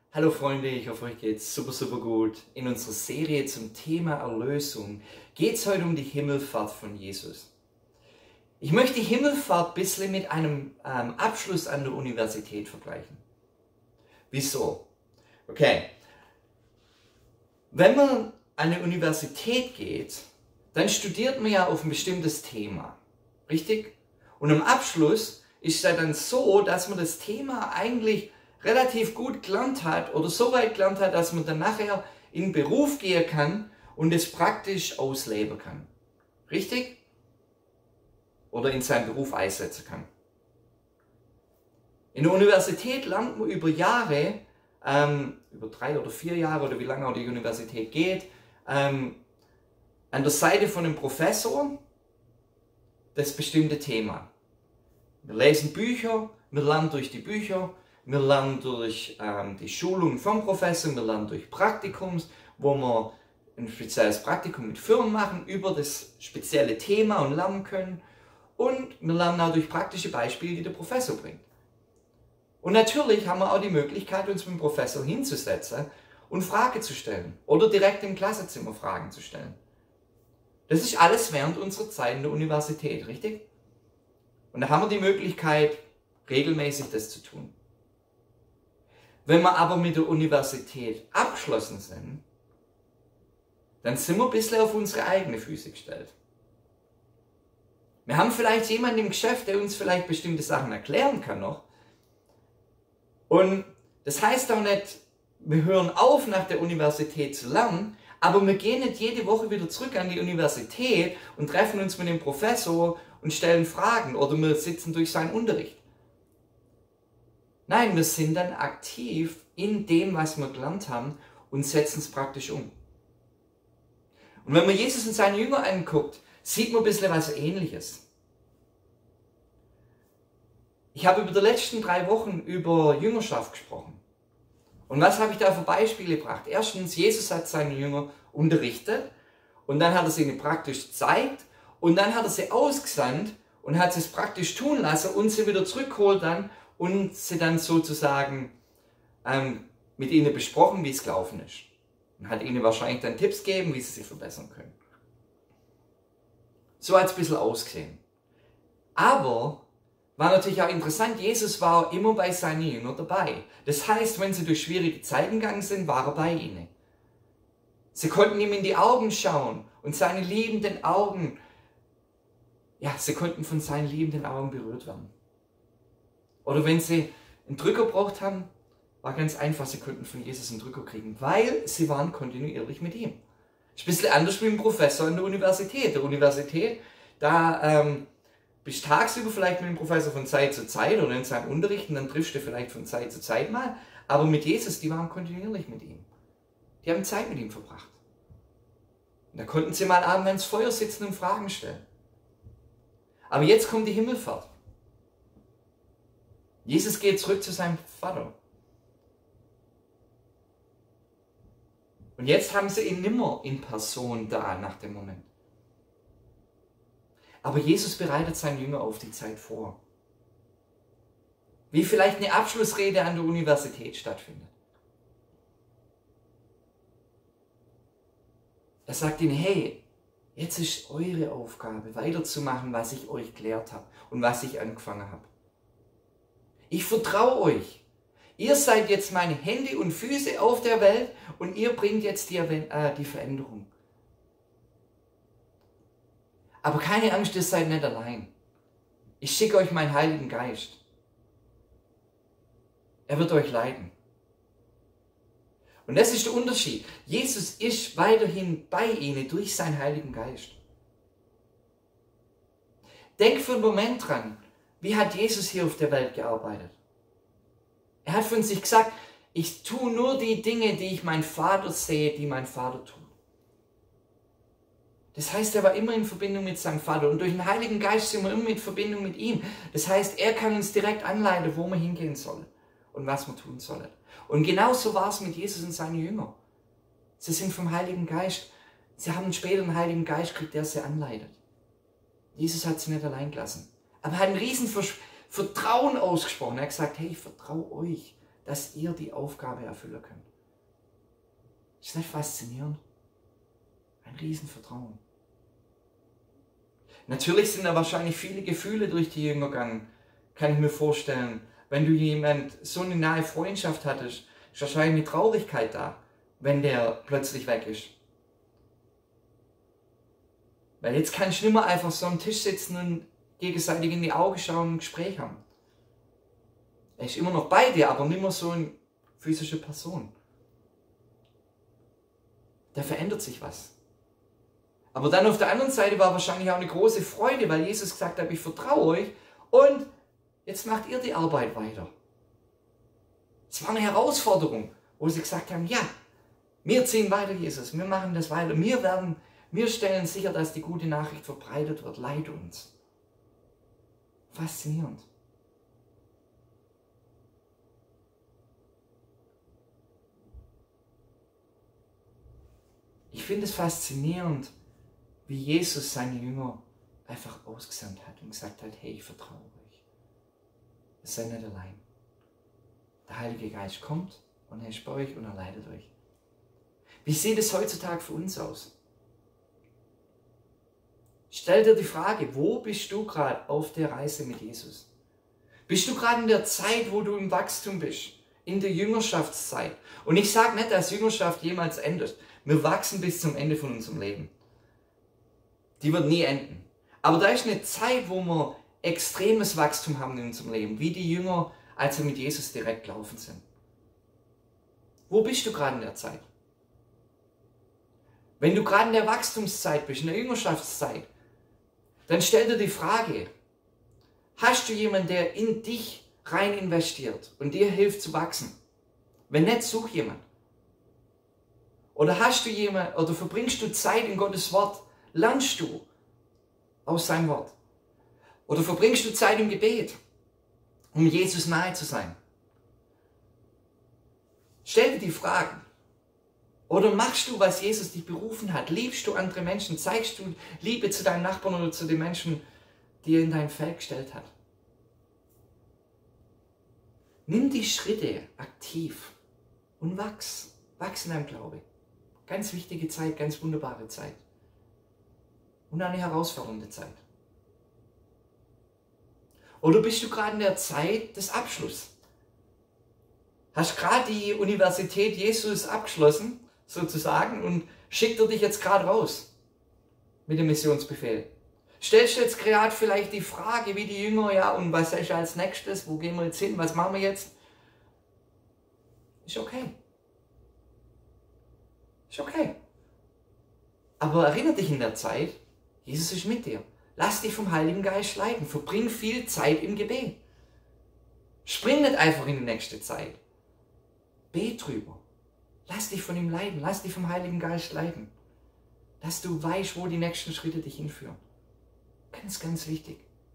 Hallo Freunde, ich hoffe euch geht's super gut. In unserer Serie zum Thema Erlösung geht es heute um die Himmelfahrt von Jesus. Ich möchte die Himmelfahrt ein bisschen mit einem Abschluss an der Universität vergleichen. Wieso? Okay, wenn man an die Universität geht, dann studiert man ja auf ein bestimmtes Thema, richtig? Und am Abschluss ist es ja dann so, dass man das Thema eigentlich relativ gut gelernt hat oder so weit gelernt hat, dass man dann nachher in den Beruf gehen kann und es praktisch ausleben kann. Richtig? Oder in seinem Beruf einsetzen kann. In der Universität lernt man über Jahre, über 3 oder 4 Jahre oder wie lange auch die Universität geht, an der Seite von einem Professor das bestimmte Thema. Wir lesen Bücher, wir lernen durch die Bücher, wir lernen durch die Schulung vom Professor, wir lernen durch Praktikums, wo wir ein spezielles Praktikum mit Firmen machen, über das spezielle Thema und lernen können. Und wir lernen auch durch praktische Beispiele, die der Professor bringt. Und natürlich haben wir auch die Möglichkeit, uns mit dem Professor hinzusetzen und Fragen zu stellen. Oder direkt im Klassenzimmer Fragen zu stellen. Das ist alles während unserer Zeit in der Universität, richtig? Und da haben wir die Möglichkeit, regelmäßig das zu tun. Wenn wir aber mit der Universität abgeschlossen sind, dann sind wir ein bisschen auf unsere eigenen Füße gestellt. Wir haben vielleicht jemanden im Geschäft, der uns vielleicht bestimmte Sachen erklären kann noch. Und das heißt auch nicht, wir hören auf, nach der Universität zu lernen, aber wir gehen nicht jede Woche wieder zurück an die Universität und treffen uns mit dem Professor und stellen Fragen oder wir sitzen durch seinen Unterricht. Nein, wir sind dann aktiv in dem, was wir gelernt haben und setzen es praktisch um. Und wenn man Jesus und seine Jünger anguckt, sieht man ein bisschen was Ähnliches. Ich habe über die letzten 3 Wochen über Jüngerschaft gesprochen. Und was habe ich da für Beispiele gebracht? Erstens, Jesus hat seine Jünger unterrichtet und dann hat er sie ihnen praktisch gezeigt und dann hat er sie ausgesandt und hat sie es praktisch tun lassen und sie wieder zurückgeholt dann und sie dann sozusagen mit ihnen besprochen, wie es gelaufen ist. Und hat ihnen wahrscheinlich dann Tipps gegeben, wie sie sich verbessern können. So hat es ein bisschen ausgesehen. Aber war natürlich auch interessant, Jesus war immer bei seinen Jüngern dabei. Das heißt, wenn sie durch schwierige Zeiten gegangen sind, war er bei ihnen. Sie konnten ihm in die Augen schauen und seine liebenden Augen, ja, sie konnten von seinen liebenden Augen berührt werden. Oder wenn sie einen Drücker gebraucht haben, war ganz einfach, sie konnten von Jesus einen Drücker kriegen, weil sie waren kontinuierlich mit ihm. Das ist ein bisschen anders wie ein Professor in der Universität. Der Universität, da bist tagsüber vielleicht mit dem Professor von Zeit zu Zeit oder in seinem Unterricht und dann triffst du vielleicht von Zeit zu Zeit mal. Aber mit Jesus, die waren kontinuierlich mit ihm. Die haben Zeit mit ihm verbracht. Und da konnten sie mal abends ans Feuer sitzen und Fragen stellen. Aber jetzt kommt die Himmelfahrt. Jesus geht zurück zu seinem Vater. Und jetzt haben sie ihn nimmer in Person da nach dem Moment. Aber Jesus bereitet seinen Jünger auf die Zeit vor. Wie vielleicht eine Abschlussrede an der Universität stattfindet. Er sagt ihnen, hey, jetzt ist eure Aufgabe, weiterzumachen, was ich euch gelehrt habe und was ich angefangen habe. Ich vertraue euch. Ihr seid jetzt meine Hände und Füße auf der Welt und ihr bringt jetzt die Veränderung. Aber keine Angst, ihr seid nicht allein. Ich schicke euch meinen Heiligen Geist. Er wird euch leiten. Und das ist der Unterschied. Jesus ist weiterhin bei ihnen durch seinen Heiligen Geist. Denk für einen Moment dran, wie hat Jesus hier auf der Welt gearbeitet? Er hat von sich gesagt, ich tue nur die Dinge, die ich meinen Vater sehe, die mein Vater tut. Das heißt, er war immer in Verbindung mit seinem Vater und durch den Heiligen Geist sind wir immer in Verbindung mit ihm. Das heißt, er kann uns direkt anleiten, wo wir hingehen sollen und was wir tun sollen. Und genauso war es mit Jesus und seinen Jüngern. Sie sind vom Heiligen Geist, sie haben später einen Heiligen Geist gekriegt, der sie anleitet. Jesus hat sie nicht allein gelassen. Aber er hat ein riesen Vertrauen ausgesprochen. Er hat gesagt, hey, ich vertraue euch, dass ihr die Aufgabe erfüllen könnt. Ist nicht faszinierend? Ein Riesenvertrauen. Natürlich sind da wahrscheinlich viele Gefühle durch die Jünger gegangen, kann ich mir vorstellen. Wenn du jemand so eine nahe Freundschaft hattest, ist wahrscheinlich eine Traurigkeit da, wenn der plötzlich weg ist. Weil jetzt kannst du nicht mehr einfach so am Tisch sitzen und gegenseitig in die Augen schauen und ein Gespräch haben. Er ist immer noch bei dir, aber nicht mehr so eine physische Person. Da verändert sich was. Aber dann auf der anderen Seite war wahrscheinlich auch eine große Freude, weil Jesus gesagt hat, ich vertraue euch und jetzt macht ihr die Arbeit weiter. Es war eine Herausforderung, wo sie gesagt haben, ja, wir ziehen weiter, Jesus, wir machen das weiter, wir stellen sicher, dass die gute Nachricht verbreitet wird, leite uns. Faszinierend. Ich finde es faszinierend, wie Jesus seine Jünger einfach ausgesandt hat und gesagt hat, hey, ich vertraue euch. Ihr seid nicht allein. Der Heilige Geist kommt und er ist bei euch und er leitet euch. Wie sieht es heutzutage für uns aus? Stell dir die Frage, wo bist du gerade auf der Reise mit Jesus? Bist du gerade in der Zeit, wo du im Wachstum bist? In der Jüngerschaftszeit? Und ich sage nicht, dass Jüngerschaft jemals endet. Wir wachsen bis zum Ende von unserem Leben. Die wird nie enden. Aber da ist eine Zeit, wo wir extremes Wachstum haben in unserem Leben, wie die Jünger, als sie mit Jesus direkt gelaufen sind. Wo bist du gerade in der Zeit? Wenn du gerade in der Wachstumszeit bist, in der Jüngerschaftszeit, dann stell dir die Frage, hast du jemanden, der in dich rein investiert und dir hilft zu wachsen? Wenn nicht, such jemanden. Oder hast du jemanden, oder verbringst du Zeit in Gottes Wort? Lernst du aus seinem Wort? Oder verbringst du Zeit im Gebet, um Jesus nahe zu sein? Stell dir die Fragen. Oder machst du, was Jesus dich berufen hat? Liebst du andere Menschen? Zeigst du Liebe zu deinen Nachbarn oder zu den Menschen, die er in dein Feld gestellt hat? Nimm die Schritte aktiv und wachs. Wachs in deinem Glaube. Ganz wichtige Zeit, ganz wunderbare Zeit. Und eine herausfordernde Zeit. Oder bist du gerade in der Zeit des Abschlusses? Hast gerade die Universität Jesus abgeschlossen, sozusagen, und schickt er dich jetzt gerade raus mit dem Missionsbefehl. Stellst du jetzt gerade vielleicht die Frage, wie die Jünger, ja, und was ist als nächstes? Wo gehen wir jetzt hin? Was machen wir jetzt? Ist okay. Ist okay. Aber erinnere dich in der Zeit, Jesus ist mit dir. Lass dich vom Heiligen Geist leiten. Verbring viel Zeit im Gebet. Spring nicht einfach in die nächste Zeit. Bet drüber. Lass dich von ihm leiten. Lass dich vom Heiligen Geist leiten. Dass du weißt, wo die nächsten Schritte dich hinführen. Ganz, ganz wichtig.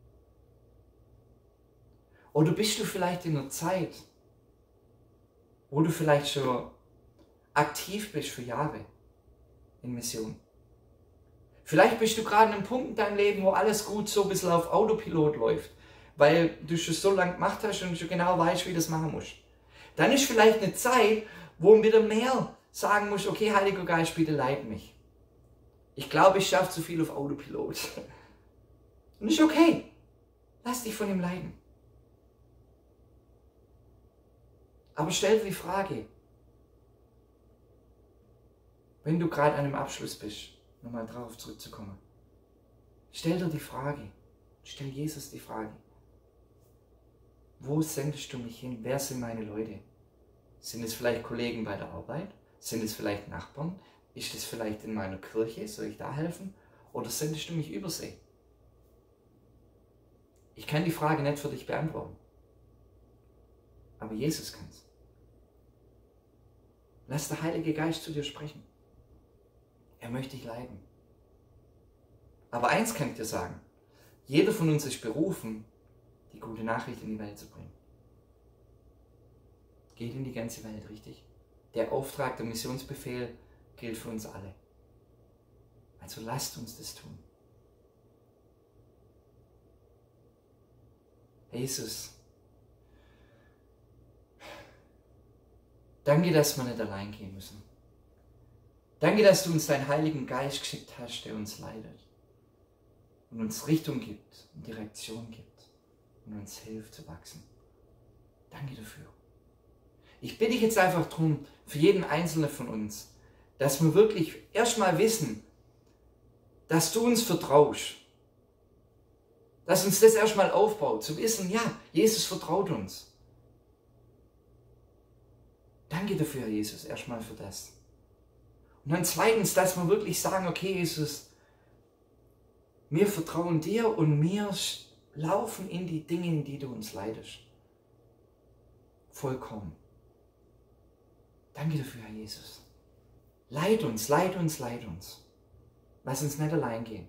Oder bist du vielleicht in einer Zeit, wo du vielleicht schon aktiv bist für Jahre in Mission. Vielleicht bist du gerade an einem Punkt in deinem Leben, wo alles gut so ein bisschen auf Autopilot läuft, weil du schon so lange gemacht hast und schon genau weißt, wie du das machen musst. Dann ist vielleicht eine Zeit, wo du wieder mehr sagen musst, okay, Heiliger Geist, bitte leite mich. Ich glaube, ich schaffe zu viel auf Autopilot. Und ist okay. Lass dich von ihm leiten. Aber stell dir die Frage, wenn du gerade an einem Abschluss bist, nochmal drauf zurückzukommen, stell dir die Frage, stell Jesus die Frage, wo sendest du mich hin? Wer sind meine Leute? Sind es vielleicht Kollegen bei der Arbeit? Sind es vielleicht Nachbarn? Ist es vielleicht in meiner Kirche? Soll ich da helfen? Oder sendest du mich übersee? Ich kann die Frage nicht für dich beantworten. Aber Jesus kann es. Lass der Heilige Geist zu dir sprechen. Er möchte dich leiten. Aber eins kann ich dir sagen. Jeder von uns ist berufen, die gute Nachricht in die Welt zu bringen. Geht in die ganze Welt, richtig? Der Auftrag, der Missionsbefehl gilt für uns alle. Also lasst uns das tun. Jesus, Danke, dass wir nicht allein gehen müssen. Danke, dass du uns deinen Heiligen Geist geschickt hast, der uns leitet und uns Richtung gibt und Direktion gibt und uns hilft zu wachsen. Danke dafür. Ich bitte dich jetzt einfach darum, für jeden Einzelnen von uns, dass wir wirklich erstmal wissen, dass du uns vertraust. Dass uns das erstmal aufbaut, zu wissen, ja, Jesus vertraut uns. Danke dafür, Herr Jesus, erstmal für das. Und dann zweitens, dass wir wirklich sagen, okay, Jesus, wir vertrauen dir und wir laufen in die Dinge, in die du uns leitest. Vollkommen. Danke dafür, Herr Jesus. Leit uns, leit uns, leit uns. Lass uns nicht allein gehen.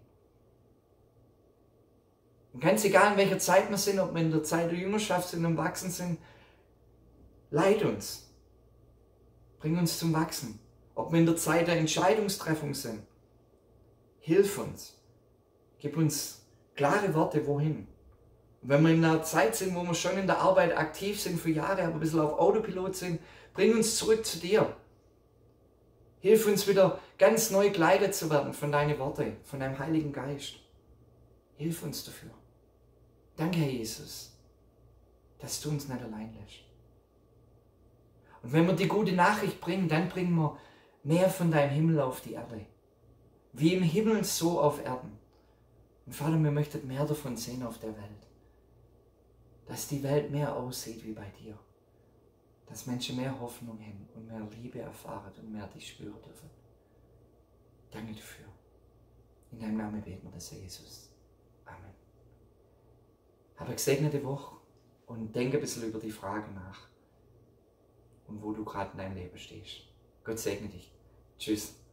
Und ganz egal, in welcher Zeit wir sind, ob wir in der Zeit der Jüngerschaft sind und wachsen sind, leit uns. Bring uns zum Wachsen. Ob wir in der Zeit der Entscheidungstreffung sind, hilf uns. Gib uns klare Worte, wohin. Und wenn wir in einer Zeit sind, wo wir schon in der Arbeit aktiv sind für Jahre, aber ein bisschen auf Autopilot sind, bring uns zurück zu dir. Hilf uns wieder ganz neu geleitet zu werden von deinen Worten, von deinem Heiligen Geist. Hilf uns dafür. Danke, Herr Jesus, dass du uns nicht allein lässt. Und wenn wir die gute Nachricht bringen, dann bringen wir mehr von deinem Himmel auf die Erde. Wie im Himmel, so auf Erden. Und Vater, wir möchten mehr davon sehen auf der Welt. Dass die Welt mehr aussieht wie bei dir. Dass Menschen mehr Hoffnung haben und mehr Liebe erfahren und mehr dich spüren dürfen. Danke dafür. In deinem Namen beten wir das, Herr Jesus. Amen. Habe eine gesegnete Woche und denke ein bisschen über die Frage nach und wo du gerade in deinem Leben stehst. Gott segne dich. Tschüss.